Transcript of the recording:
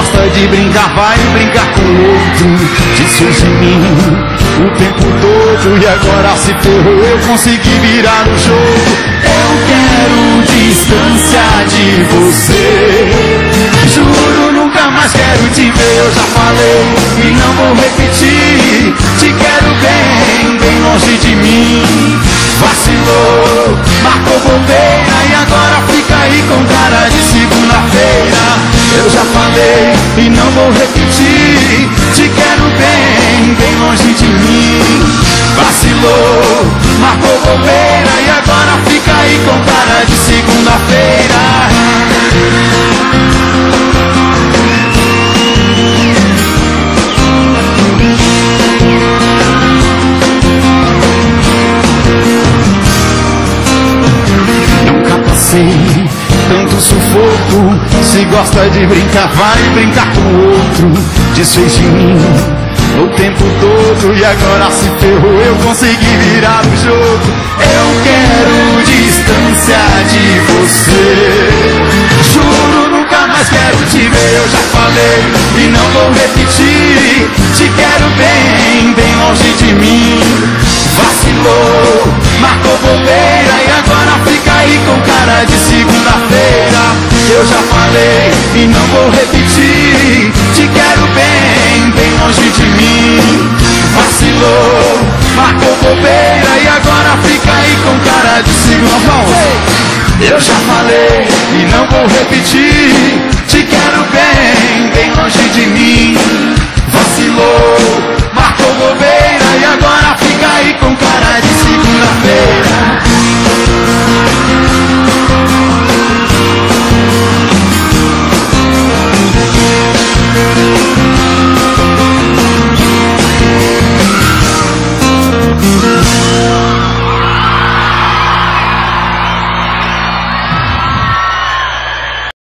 gosta de brincar, vai brincar com outro. Desfez de mim o tempo todo e agora se ferrou. Eu consegui virar o jogo. Eu quero distância de você. Juro, nunca mais quero te ver. Eu já falei e não vou repetir. Te quero bem, bem longe de mim. Vacilou, marcou bobeira e agora fica aí com cara de segunda-feira. Eu já falei e não vou repetir. Te quero bem, bem longe de mim. Vacilou, marcou bobeira e agora fica aí com cara de segunda-feira. Tanto sufoco, se gosta de brincar, vai brincar com outro. Desfez de mim o tempo todo e agora se ferrou. Eu consegui virar o jogo. Eu quero distância de você. Juro, nunca mais quero te ver. Eu já falei e não vou repetir. Te quero bem, bem longe de mim. Vacilou, marcou bobeira e agora fica aí com cara de segunda-feira. Eu já falei e não vou repetir. Te quero bem, bem longe de mim. Vacilou, marcou bobeira e agora fica aí com cara de segunda-feira. Eu já falei e não vou repetir. Te quero bem, bem longe de mim. Vacilou,